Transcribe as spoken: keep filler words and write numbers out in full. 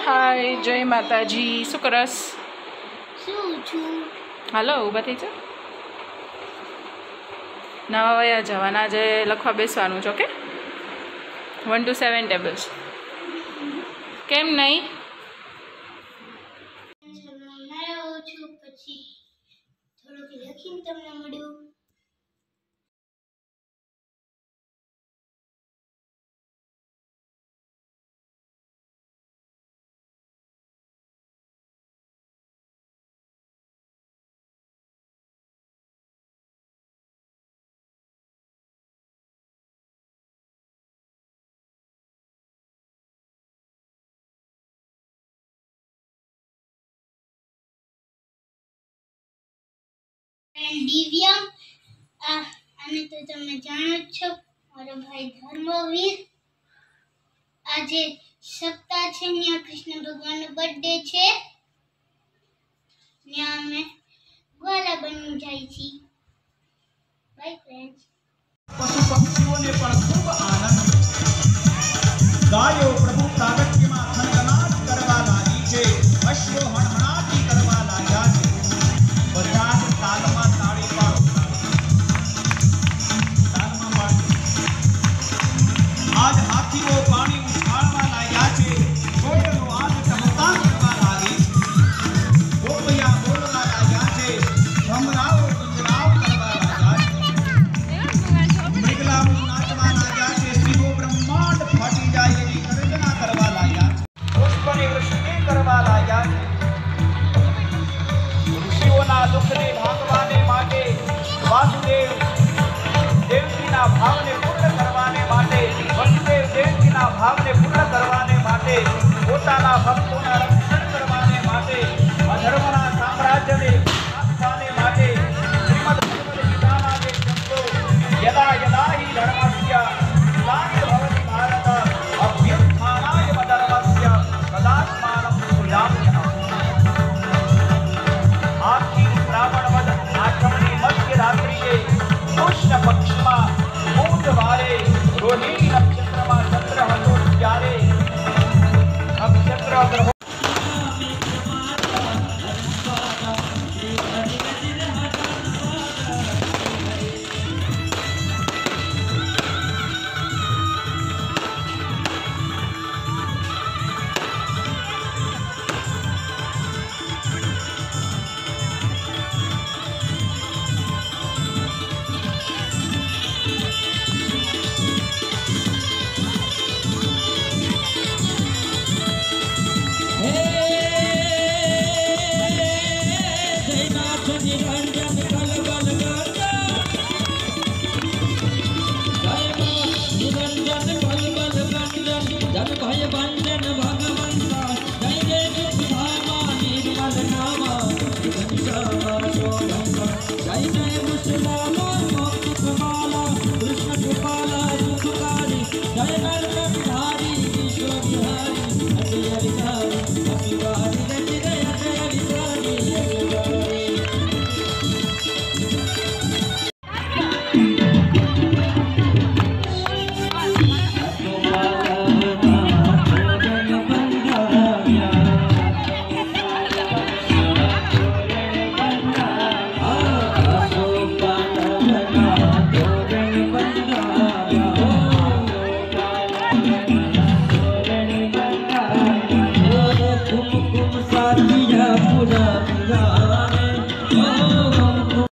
हाय जय माताजी शू करस हलो ऊभा थी जाओ नवा वया जवाना जे लखवा बेसवानुं छे okay one two seven tables केम नहीं दिव्या आने तो तमने जानो छो मारो भाई धर्मवीर आज सप्ताह छे न्या कृष्ण भगवान नो बर्थडे छे न्या में ग्वाला बनी जाई छी बाय फ्रेंड्स पशु पक्षियों ने पण खूब आनंद गायो प्रभु प्रागट्य में खनखनाट करवा लागी छे अश्व हणहणाटी करवा लाग्या छे બધા તાલમાં તાળી પાડો તાલમાં પાડો આજ હાથીઓ પાણી ઉછાળવા લાગ્યા છે કોયલો આજ ટમકા કરવા લાગી ગોપિયા બોલવા લાગ્યા છે ભમરાઓ ગુંજરાવ કરવા લાગ્યા છે મૃગલાઓ નાચવા લાગ્યા છે શિવો બ્રહ્માંડ ફાટી જાય એવી ગર્જના કરવા લાગ્યા છે પુષ્પને વૃષ્ટિ કરવા લાગ્યા છે दुख ने भागवाने माटे वासुदेव देवकी ना भाव ने पूर्ण करवाने माटे वसुदेव देवकी ना भाव ने पूर्ण करवाने माटे पोताना भक्तों ना रक्षण करवाने माटे अधर्मना साम्राज्य ने नाशवाने माटे श्रीमद् भगवद गीता ना जे शब्दो यदा यदा हि धर्मस्य ग्लानिर्भवति भारत अभ्युत्थानाय धर्मस्य तदात्मानं सुजाम्यहम् रावणवध आठमनी मध्य रात्रिए कृष्ण पक्ष में बूधवारे रोहिणी नक्षत्र में चंद्र हतो त्यारे नक्षत्र ग्रह पूरा